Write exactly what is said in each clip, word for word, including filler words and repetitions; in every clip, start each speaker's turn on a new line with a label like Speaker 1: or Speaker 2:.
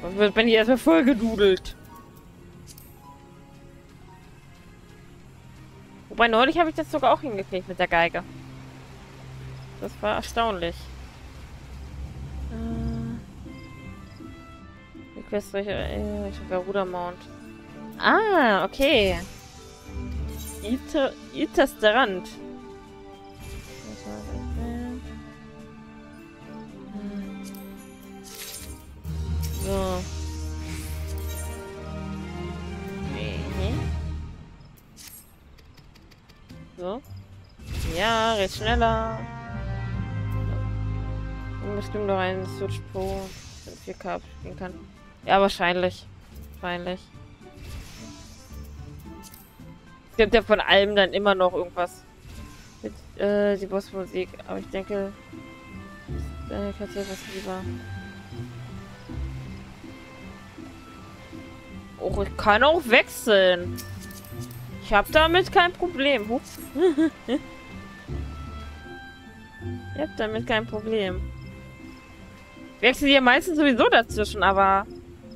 Speaker 1: Dann bin ich erstmal voll gedudelt. Wobei neulich habe ich das sogar auch hingekriegt mit der Geige. Das war erstaunlich. Äh, die Quest äh, Richtung Garuda Mount. Ah, okay. Iter, Itersterand. So. So. Ja, red schneller. So. Bestimmt noch einen Switch Pro mit vier K spielen kann. Ja, wahrscheinlich. Wahrscheinlich. Es gibt ja von allem dann immer noch irgendwas. Mit, äh, die Bossmusik. Aber ich denke, äh, ich hätte was lieber. Oh, ich kann auch wechseln. Ich habe damit kein Problem. Huch. Ich habe damit kein Problem. Ich wechsle ja meistens sowieso dazwischen, aber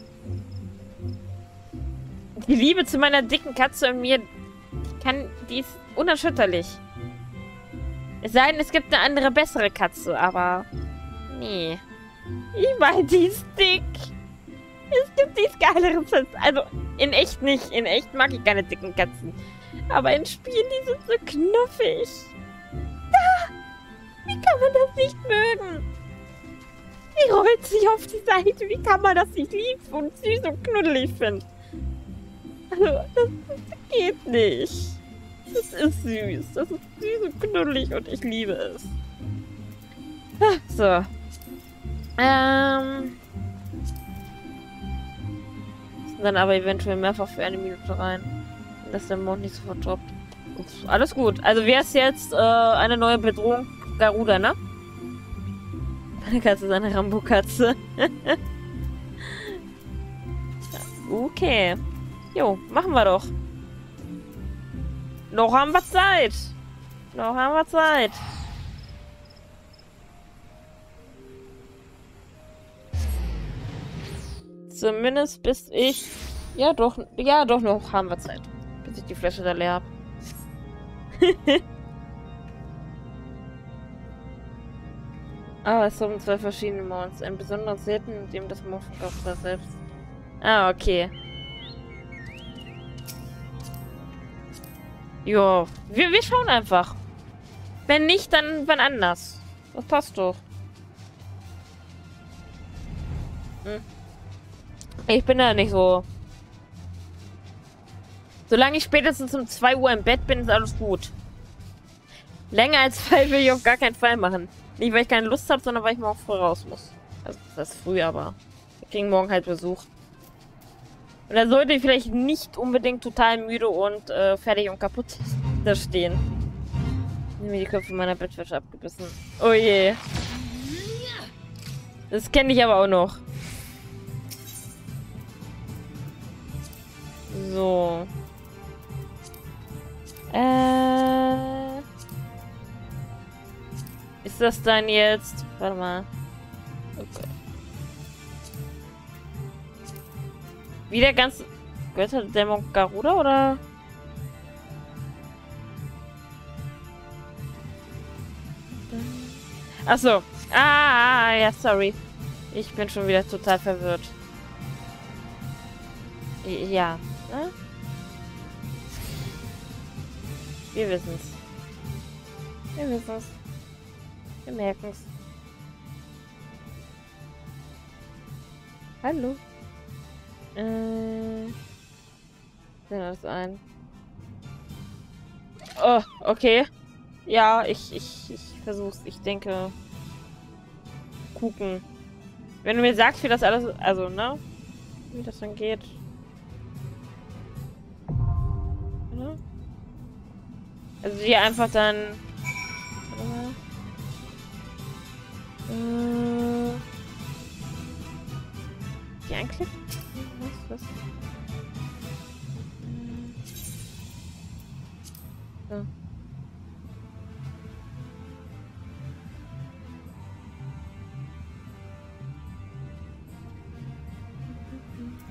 Speaker 1: die Liebe zu meiner dicken Katze und mir, die kann, die ist unerschütterlich. Es sei denn, es gibt eine andere, bessere Katze, aber nee. Ich meine, die ist dick. Es gibt nichts Geileres. Also, in echt nicht. In echt mag ich keine dicken Katzen. Aber in Spielen, die sind so knuffig. Ah, wie kann man das nicht mögen? Die rollt sich auf die Seite. Wie kann man das nicht lieben und süß und knuddelig finden? Also, das, das geht nicht. Das ist süß. Das ist süß und knuddelig und ich liebe es. Ah, so. Ähm... Dann aber eventuell mehrfach für eine Minute rein. Dass der Mond nicht sofort droppt. Ups, alles gut. Also wer ist jetzt äh, eine neue Bedrohung? Garuda, ne? Meine Katze ist eine Rambo-Katze. Okay. Jo, machen wir doch. Noch haben wir Zeit. Noch haben wir Zeit. Zumindest bis ich... Ja, doch. Ja, doch, noch haben wir Zeit. Bis ich die Flasche da leer habe. Ah, es haben zwei verschiedene Mounts. Ein besonderes selten, in dem das Mount da selbst. Ah, okay. Jo, wir, wir schauen einfach. Wenn nicht, dann wann anders. Das passt doch. Hm. Ich bin da nicht so... Solange ich spätestens um zwei Uhr im Bett bin, ist alles gut. Länger als zwei will ich auf gar keinen Fall machen. Nicht, weil ich keine Lust habe, sondern weil ich morgen früh raus muss. Also, das ist früh, aber wir kriegen morgen halt Besuch. Und da sollte ich vielleicht nicht unbedingt total müde und äh, fertig und kaputt da stehen. Ich nehme die Köpfe meiner Bettwäsche abgebissen. Oh je. Das kenne ich aber auch noch. So. Äh. Ist das dann jetzt... Warte mal. Okay. Wieder ganz... Götterdämmerung Garuda, oder? Achso. Ah, ja, sorry. Ich bin schon wieder total verwirrt. Ja. Ne? Wir wissen's. Wir wissen's. Wir merken's. Hallo. Äh. Das ein. Oh, okay. Ja, ich, ich, ich versuch's. Ich denke. Gucken. Wenn du mir sagst, wie das alles. Also, ne? Wie das dann geht. Ne? Also, die einfach dann. Äh. Die anklicken? Was? Was? Ja.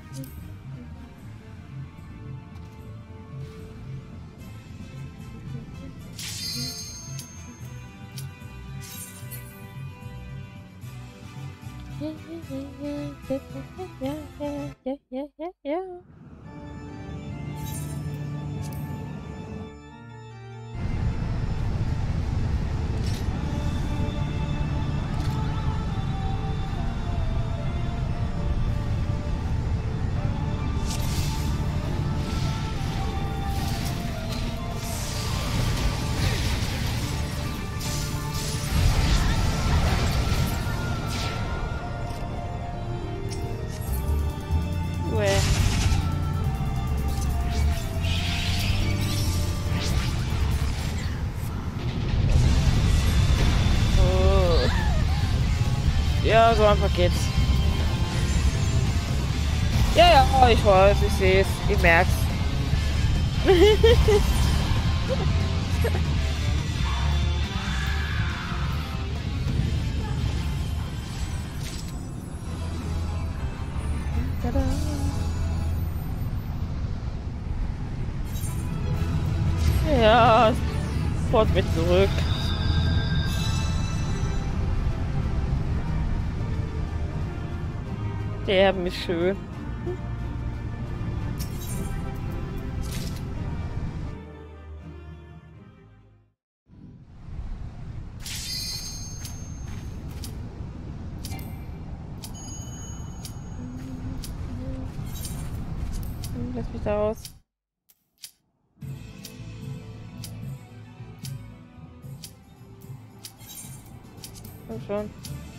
Speaker 1: Ja, ja, ja, ja, ja, ja. Ja, so einfach geht's. Ja, ja, ich weiß, ich sehe es, ich merk's. Tada. Ja, sofort mit zurück. Der ist schön. Lass mich da raus. Komm schon.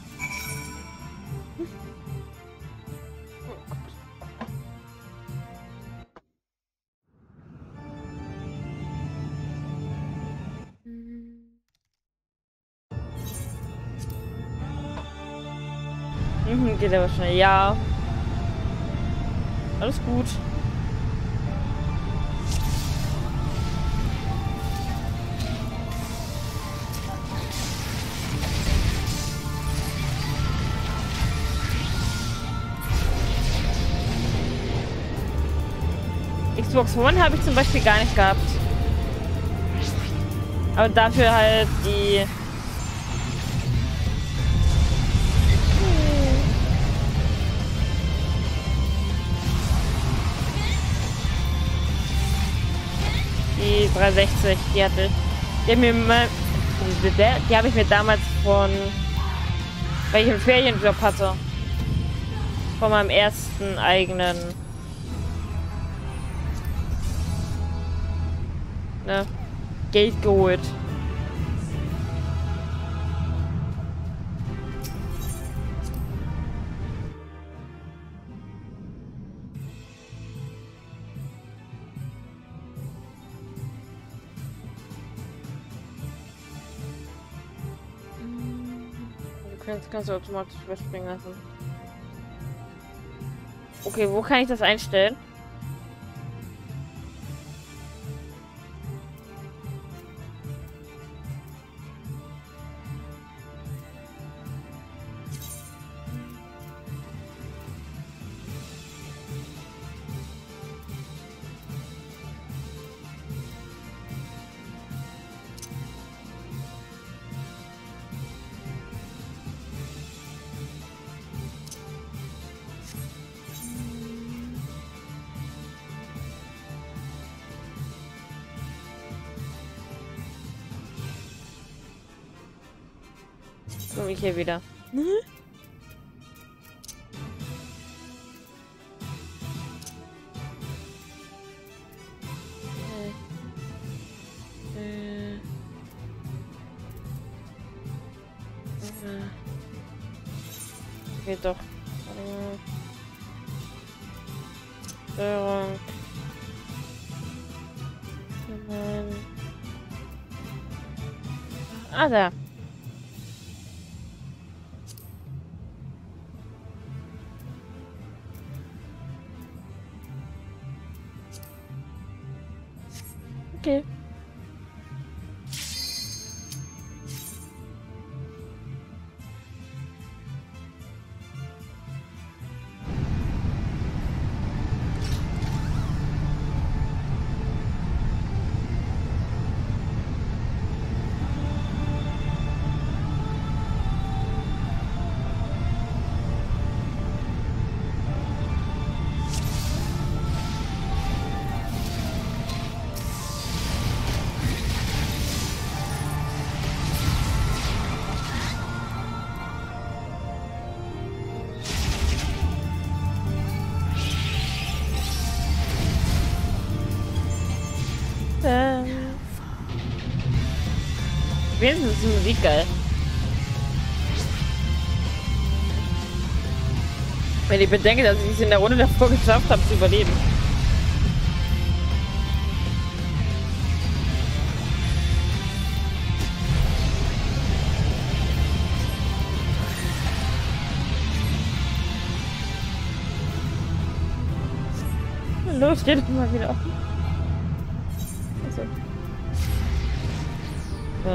Speaker 1: Mhm, geht aber schnell. Ja. Alles gut. Xbox One habe ich zum Beispiel gar nicht gehabt. Aber dafür halt die... Die dreihundertsechzig, die hatte... Die, mir mal, die habe ich mir damals von... Weil ich einen Ferienjob hatte. Von meinem ersten eigenen... Ne? Geld geholt. Du kannst, kannst du automatisch überspringen lassen. Okay, wo kann ich das einstellen? Komme ich hier wieder. Mhm. Äh. Äh. Geht doch. Steuerung. Nein. Ah, da. Okay. Wenigstens ist die Musik geil. Wenn ich bedenke, dass ich es in der Runde davor geschafft habe, zu überleben. Los, steht mal wieder auf. Also. So.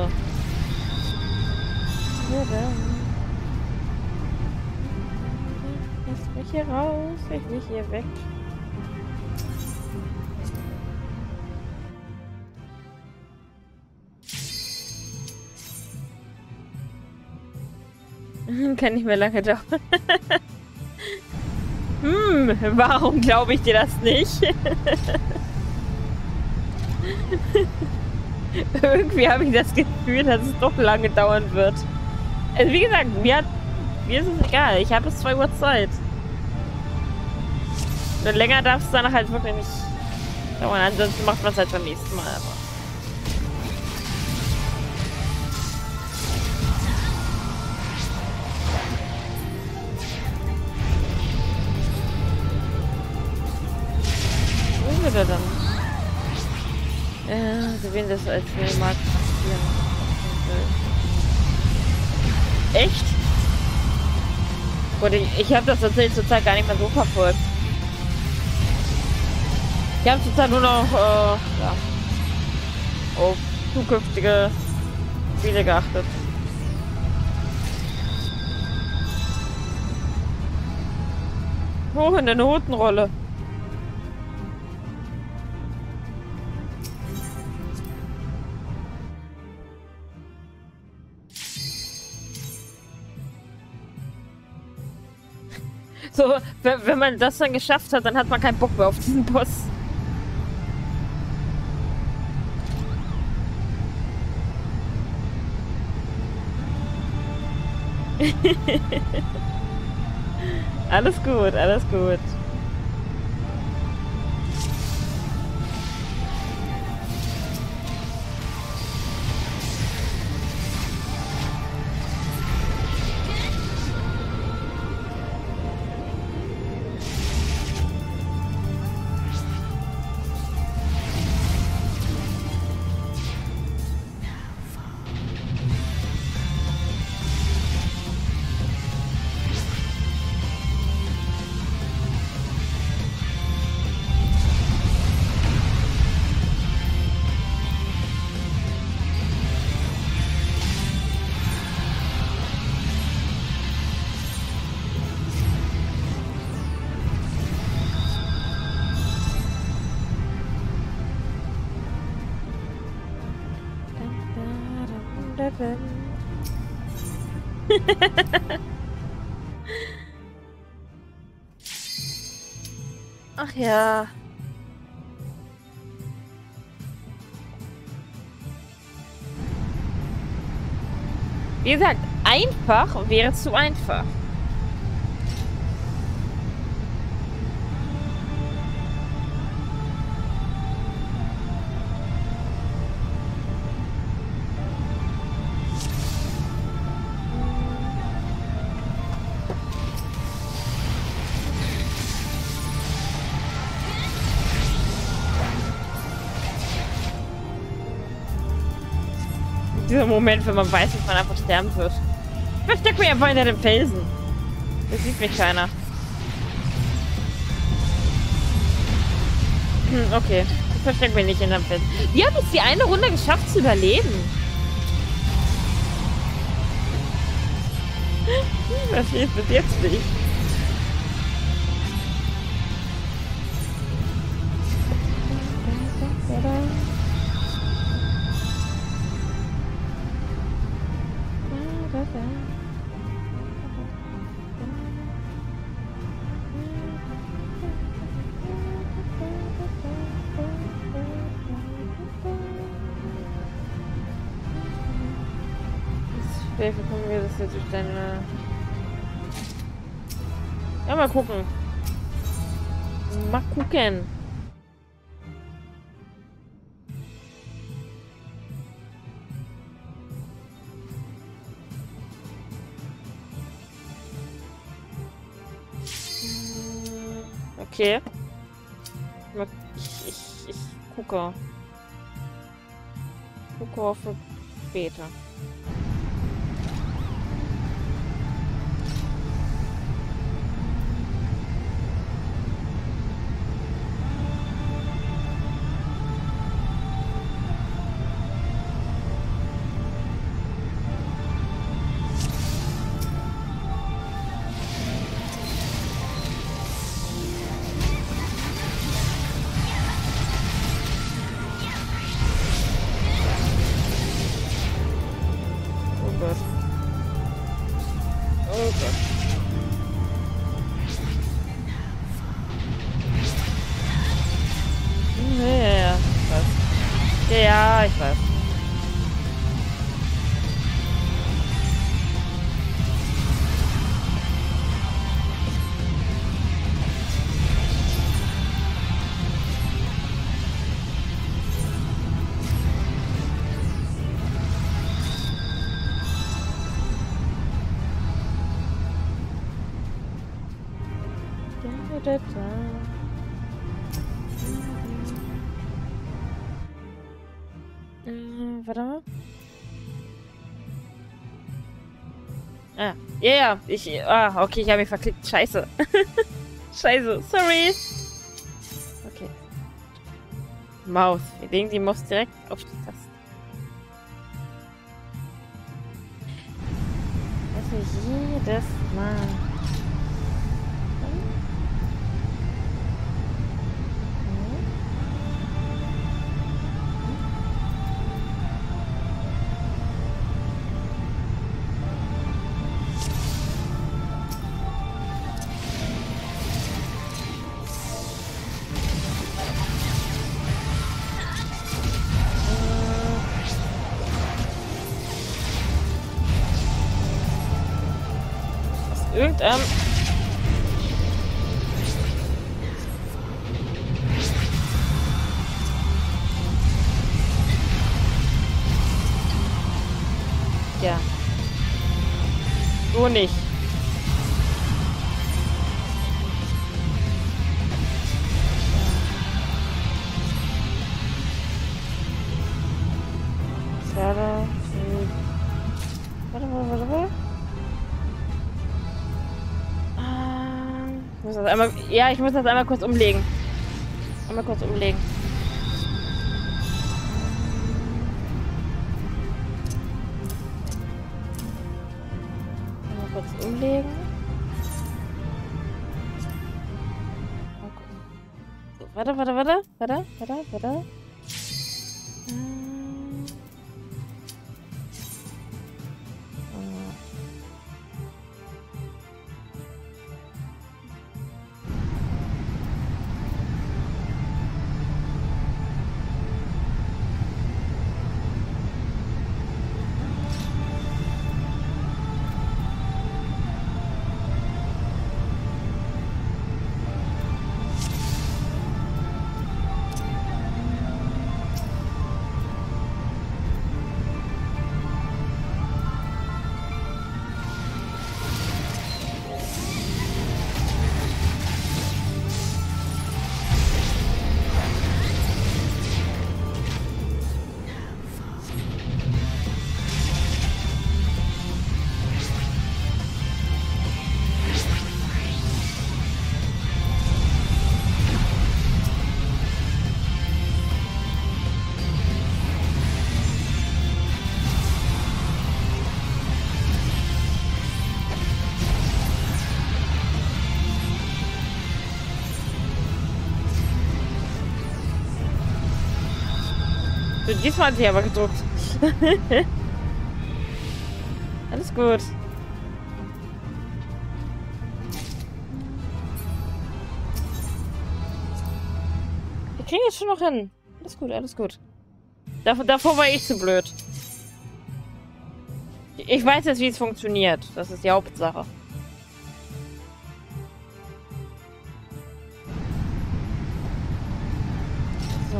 Speaker 1: Ja, dann. Lass mich hier raus, ich will hier weg. Kann nicht mehr lange dauern. Hm, warum glaube ich dir das nicht? Irgendwie habe ich das Gefühl, dass es doch lange dauern wird. Also wie gesagt, mir, hat, mir ist es egal. Ich habe bis zwei Uhr Zeit. Nur länger darf es danach halt wirklich nicht dauern. Ansonsten macht man es halt beim nächsten Mal. Aber. Wo ist er dann? Ja, so wen das als Markt Echt? Gut, ich, ich habe das tatsächlich zurzeit gar nicht mehr so verfolgt. Ich habe zurzeit nur noch äh, ja, auf zukünftige Spiele geachtet. Hoch in der Notenrolle. So, wenn, wenn man das dann geschafft hat, dann hat man keinen Bock mehr auf diesen Boss. Alles gut, alles gut. Ach ja. Wie gesagt, einfach wäre zu einfach. Dieser Moment, wenn man weiß, dass man einfach sterben wird. Ich versteck mich einfach hinter dem Felsen. Das sieht mich keiner. Hm, okay. Ich versteck mich nicht hinter dem Felsen. Wie habe ich die eine Runde geschafft zu überleben? Ich verstehe es bis jetzt nicht. Vielleicht bekommen wir das jetzt durch deine... Ja, mal gucken. Mal gucken. Okay. Ich, ich, ich gucke. Gucke auf Bete. Ja, ich weiß. Da, da, da. Äh, warte mal. Ah, ja, ja, ich, ah, okay, ich habe mich verklickt. Scheiße. Scheiße, sorry. Okay. Maus. Wir legen die Maus direkt auf die Taste. Also jedes Mal. Irgendein... Ja. So nicht. Warte. Warte, warte, warte, warte. Ich muss das einmal, ja, ich muss das einmal kurz umlegen. Einmal kurz umlegen. Einmal kurz umlegen. So, warte, warte, warte. Warte, warte, warte. Diesmal hat sie aber gedruckt. Alles gut. Wir kriegen es schon noch hin. Alles gut, alles gut. Davor, davor war ich zu blöd. Ich weiß jetzt, wie es funktioniert. Das ist die Hauptsache. So.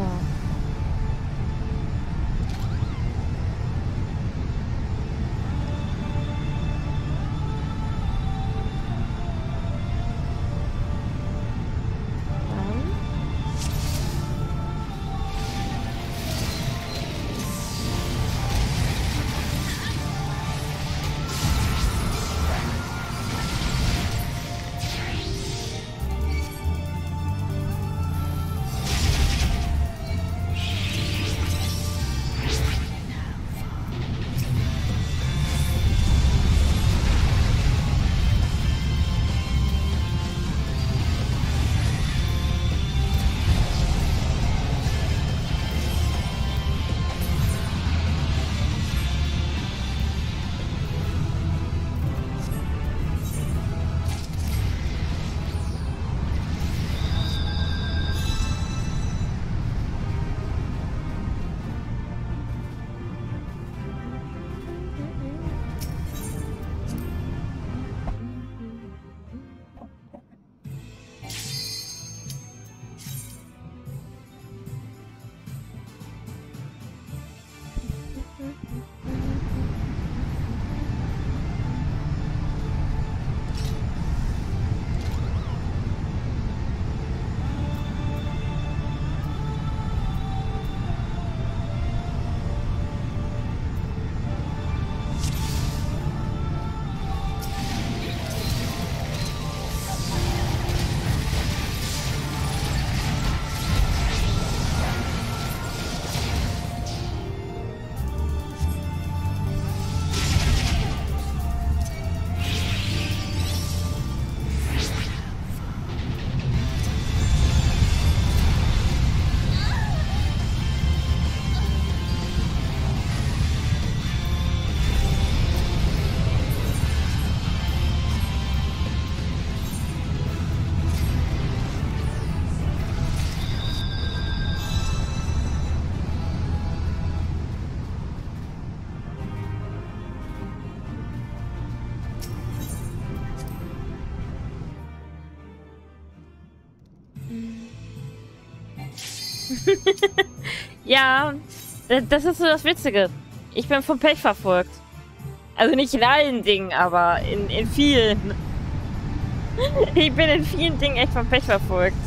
Speaker 1: Ja, das ist so das Witzige. Ich bin vom Pech verfolgt. Also nicht in allen Dingen, aber in, in vielen. Ich bin in vielen Dingen echt vom Pech verfolgt.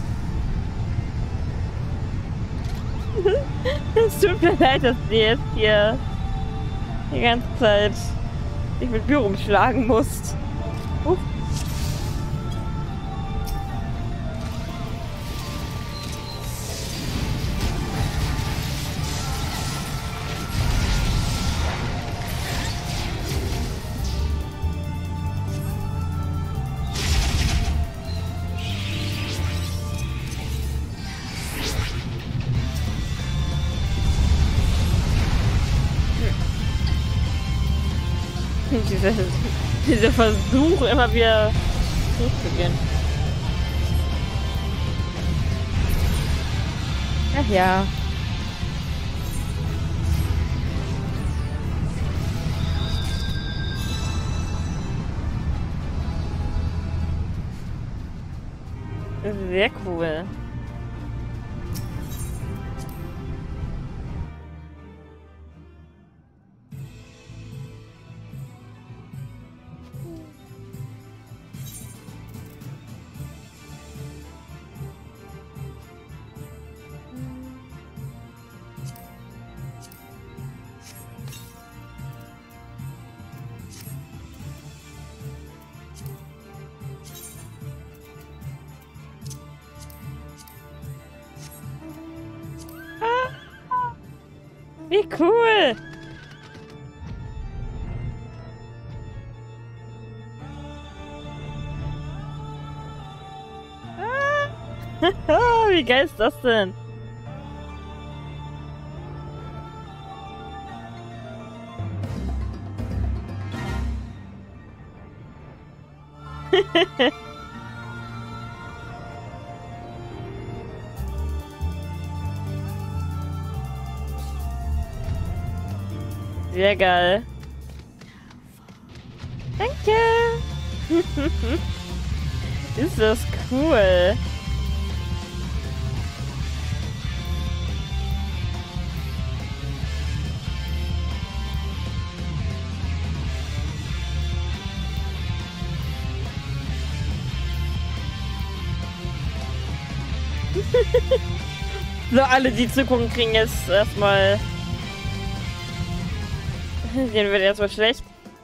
Speaker 1: Es tut mir leid, dass du jetzt hier die ganze Zeit dich mit mir rumschlagen musst. Uh. Diese, diese Versuch, immer wieder hochzugehen. Ach ja. Sehr cool. Wie cool! Ah. Wie geil ist das denn? Sehr geil. Danke. Ist das cool. So, alle, die zugucken, kriegen jetzt erstmal... Den wird erstmal schlecht.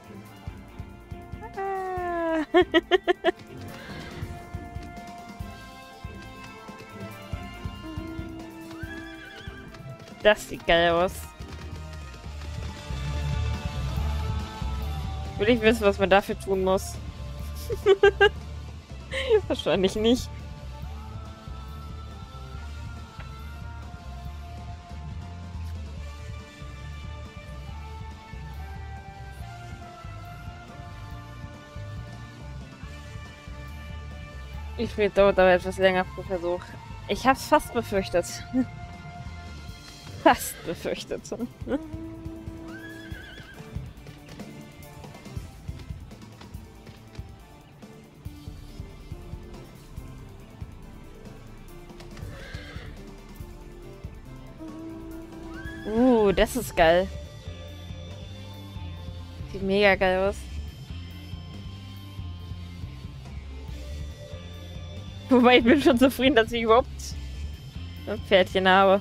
Speaker 1: Das sieht geil aus. Will ich wissen, was man dafür tun muss? Wahrscheinlich nicht. Ich spiele dauert aber etwas länger pro Versuch. Ich hab's fast befürchtet. Fast befürchtet. Uh, das ist geil. Sieht mega geil aus. Wobei, ich bin schon zufrieden, dass ich überhaupt ein Pferdchen habe.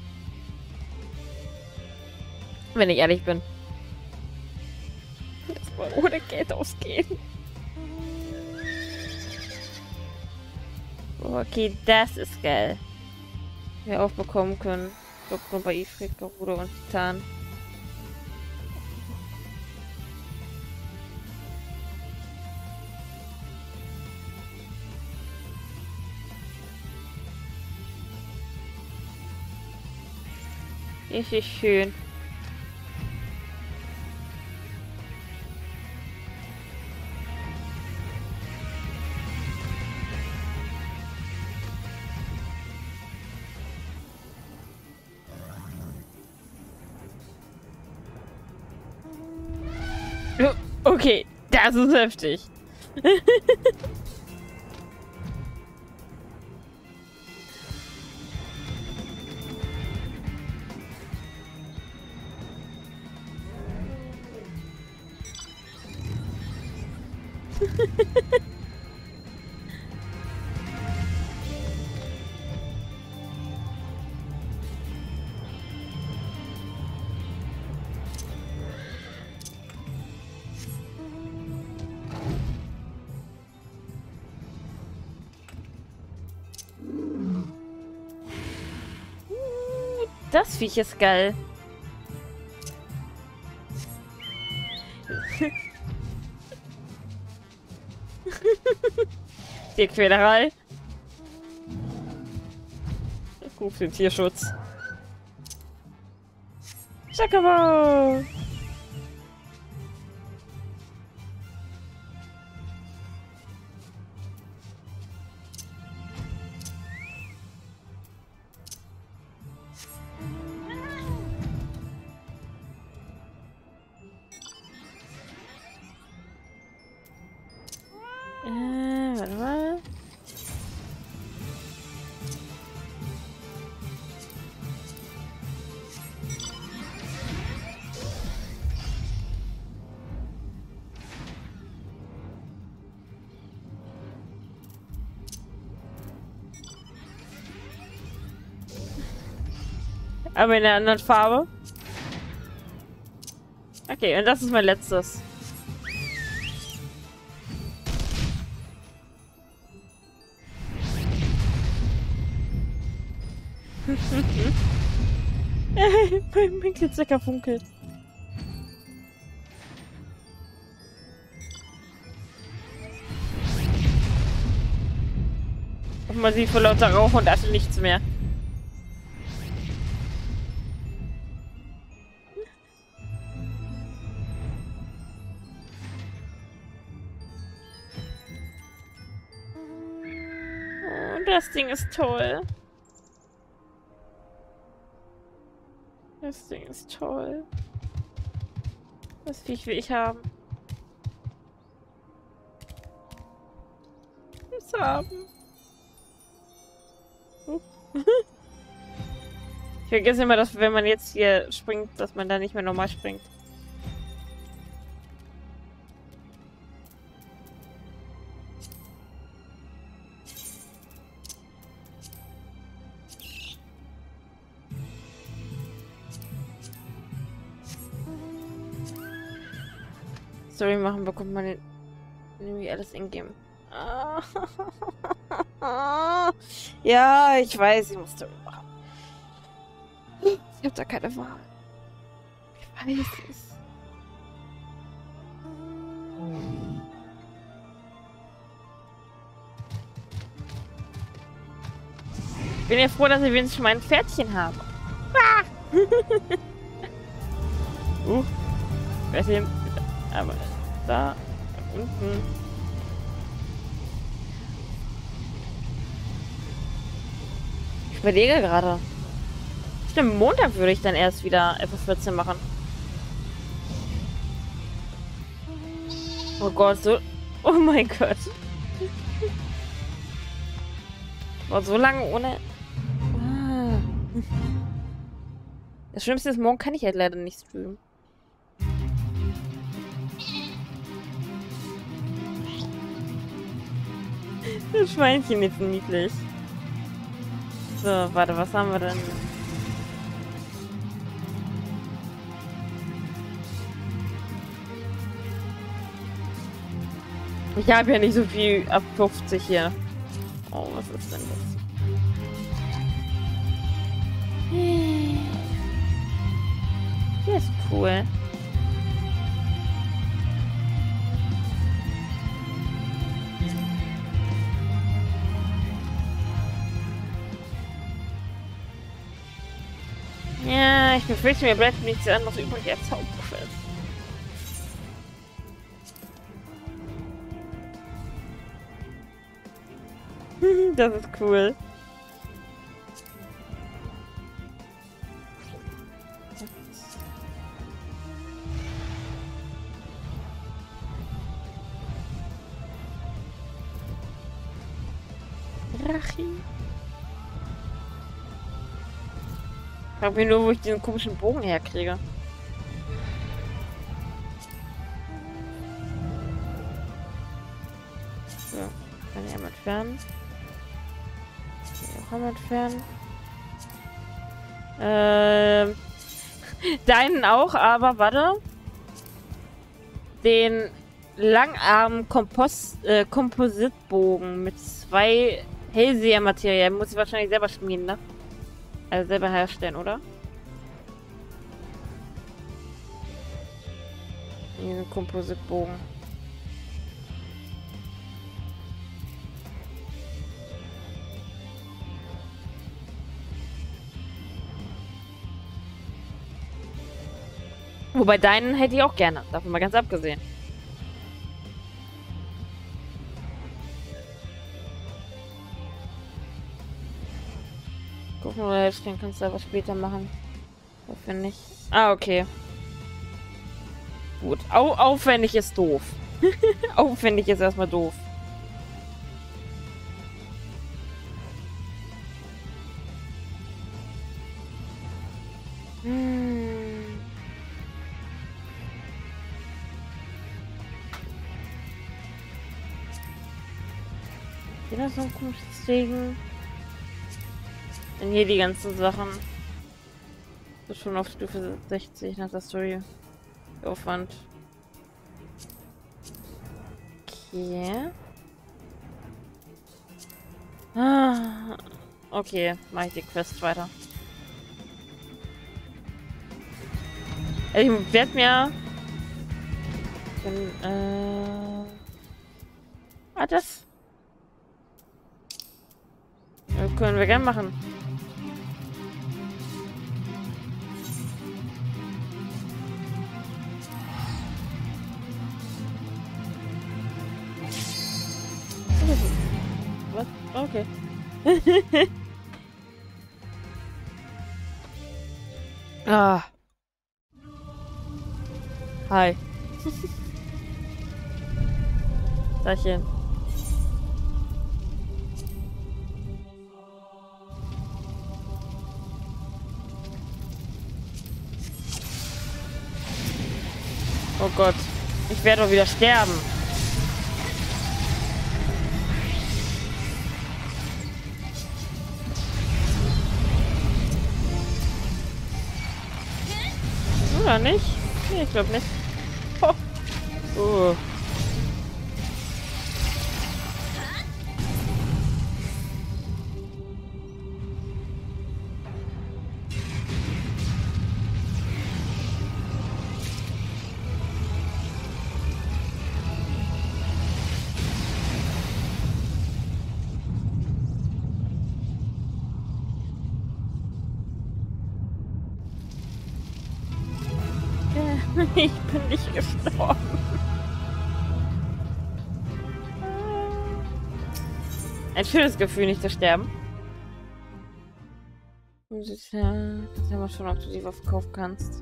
Speaker 1: Wenn ich ehrlich bin. Das soll ohne Geld ausgehen. Okay, das ist geil. Wir aufbekommen können. Doktor bei Ifrit, Garuda und Titan. Richtig schön. Okay, das ist heftig. Das Viech ist geil. Tierquälerei. Ich rufe den Tierschutz. Chocobo! Äh, warte mal. Aber in einer anderen Farbe. Okay, und das ist mein letztes. mein mein Glitzerker funkelt. Und man sieht vor lauter Rauch und Asche nichts mehr. Oh, das Ding ist toll. Das Ding ist toll. Das Viech will ich haben. Es haben. Uh. Ich vergesse immer, dass wenn man jetzt hier springt, dass man da nicht mehr normal springt. Story machen bekommt man irgendwie alles in-game. Ja, ich weiß, ich muss Story machen. Ich hab da keine Wahl. Ich weiß es. Ich bin ja froh, dass ich wenigstens schon mein Pferdchen habe. Ah! uh, Pferdchen. Aber da unten. Ich überlege gerade. Stimmt, Montag würde ich dann erst wieder F vierzehn machen. Oh Gott, so. Oh mein Gott. War so lange ohne. Ah. Das Schlimmste ist, morgen kann ich halt leider nicht streamen. Das Schweinchen ist niedlich. So, warte, was haben wir denn? Ich habe ja nicht so viel ab fünfzig hier. Oh, was ist denn das? Der ist cool. Ja, ich befürchte, mir bleibt nichts anderes übrig als Zauberquest. Das ist cool. Rachi. Ich frage mich nur, wo ich diesen komischen Bogen herkriege. entfernen. Den auch einmal entfernen. Ähm. Deinen auch, aber warte. Den Langarm-Kompost, äh, Kompositbogen mit zwei Hellseher-Materialien. Muss ich wahrscheinlich selber schmieden, ne? Also selber herstellen, oder? Diesen Kompositbogen. Wobei deinen hätte ich auch gerne. Davon mal ganz abgesehen. Gucken oder herstellen kannst du aber später machen. Aufwendig. Ah, okay. Gut. Au aufwendig ist doof. Aufwendig ist erstmal doof. Hm. Wieder so ein komisches Ding. Und hier die ganzen Sachen. Das ist schon auf Stufe sechzig nach der Story. Aufwand. Okay. Ah, okay, mache ich die Quest weiter. Ich werde mir... Dann, äh... Ah, das... Das können wir gerne machen. Was? Okay. Ah. Hi. Dachchen. Oh Gott. Ich werde doch wieder sterben. Oder nicht? Nee, ich glaube nicht. Oh. Oh. Ich bin nicht gestorben. Ein schönes Gefühl, nicht zu sterben. Ja, das haben wir schon, ob du die Waffe kaufen kannst.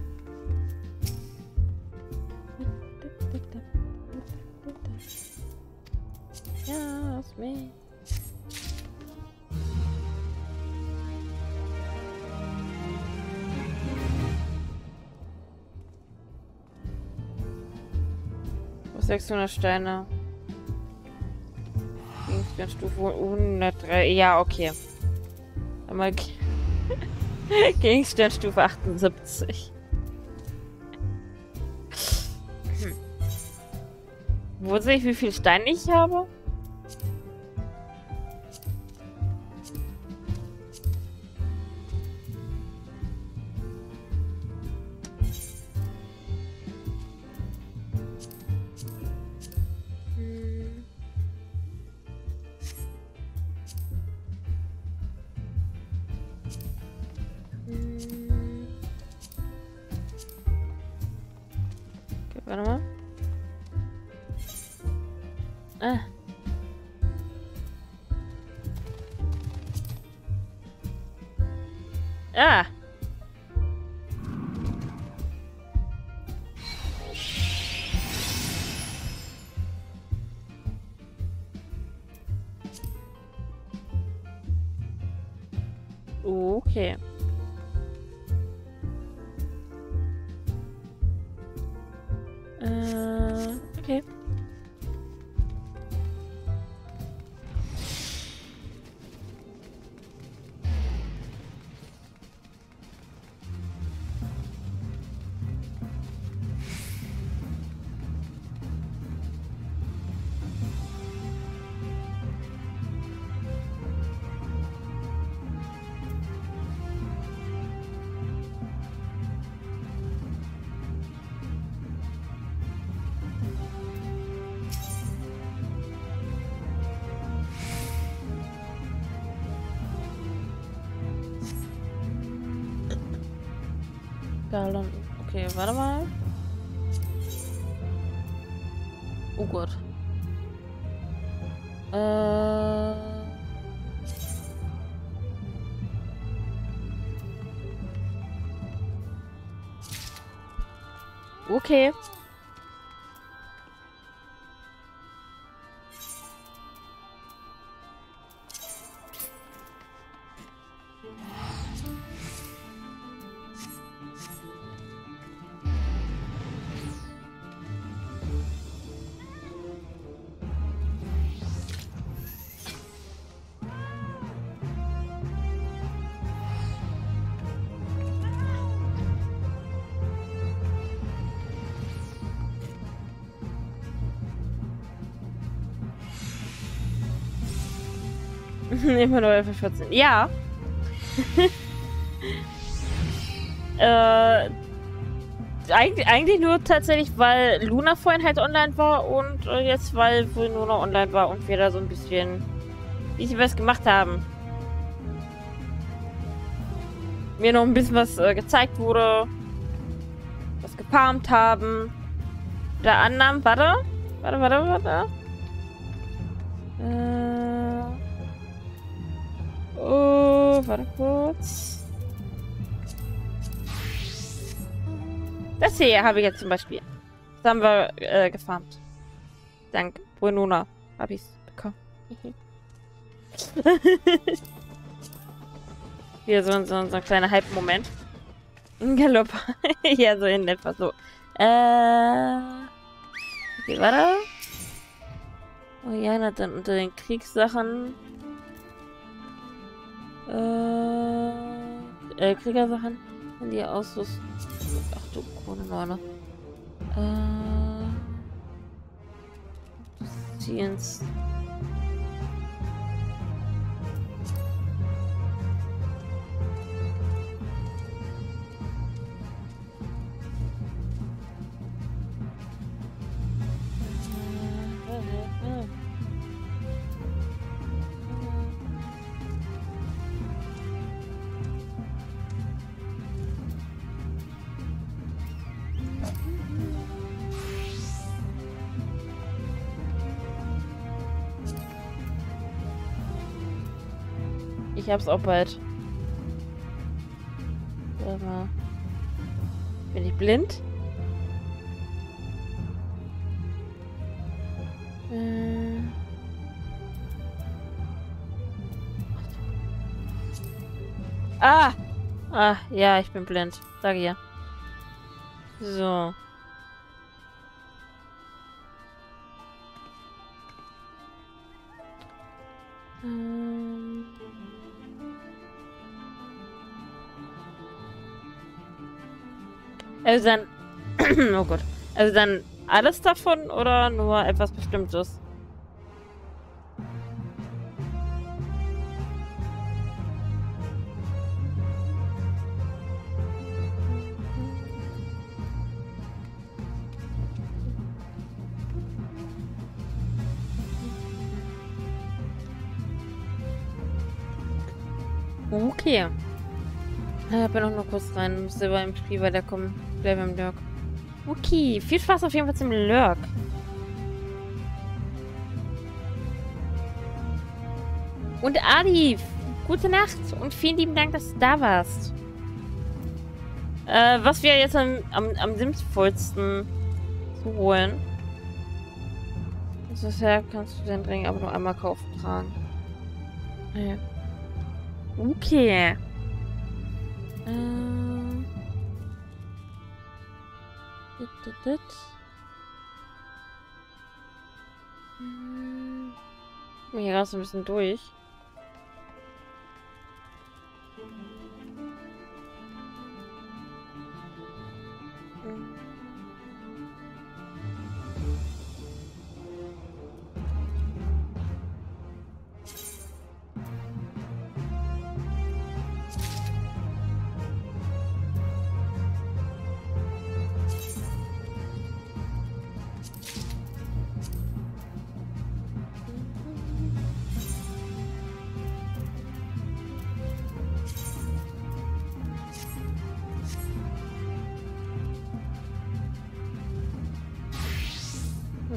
Speaker 1: Ja, aus mir. sechshundert Steine. Stufe hundertdrei. Ja, okay. Einmal Gegenstandstufe achtundsiebzig. Hm. Wo sehe ich, wie viel Steine ich habe? Warte mal. Ah. Ah. Okay. Äh, okay. Galon. Okay, warte mal. Oh Gott. Äh. Okay. Immer nur F vierzehn. Ja. äh, eigentlich, eigentlich nur tatsächlich, weil Luna vorhin halt online war und äh, jetzt, weil wohl nur noch online war und wir da so ein bisschen, wie sie was gemacht haben. Mir noch ein bisschen was äh, gezeigt wurde. Was gefarmt haben. Der anderen, warte. Warte, warte, warte. Äh. Oh, warte kurz. Das hier habe ich jetzt zum Beispiel. Das haben wir äh, gefarmt. Dank Brunona habe ich es bekommen. Hier so, so, so ein kleiner Hype-Moment. Ein Galopp. Ja, so in etwa so. Äh. Okay, warte. Oh ja, dann unter den Kriegssachen. Äh, äh, Kriegersachen. Die Ausrüstung. Ach du Krone Neune. Äh. Ziehens. Ich hab's auch bald. Warte mal. Bin ich blind? Äh. Ah! Ah, ja, ich bin blind. Sag ja. So. Ähm. Also dann... oh Gott. Also dann alles davon oder nur etwas Bestimmtes? Okay. Ich bin auch noch kurz rein. Müsste aber im Spiel weiterkommen. Bleib im Lurk. Okay. Viel Spaß auf jeden Fall zum Lurk. Und Adi, gute Nacht und vielen lieben Dank, dass du da warst. Äh, was wir jetzt am, am, am sinnvollsten zu holen. Bisher kannst du den Ring aber nur einmal kaufen tragen. Ja. Okay. Ähm. Dit, dit, dit. Hm. Hier raus ein bisschen durch.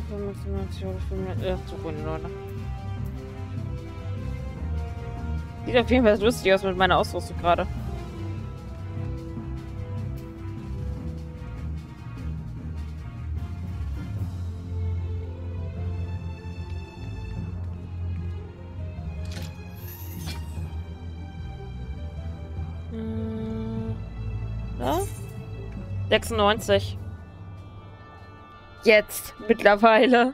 Speaker 1: Leute. Sieht auf jeden Fall lustig aus mit meiner Ausrüstung gerade. Ja? sechsundneunzig. Jetzt, mittlerweile.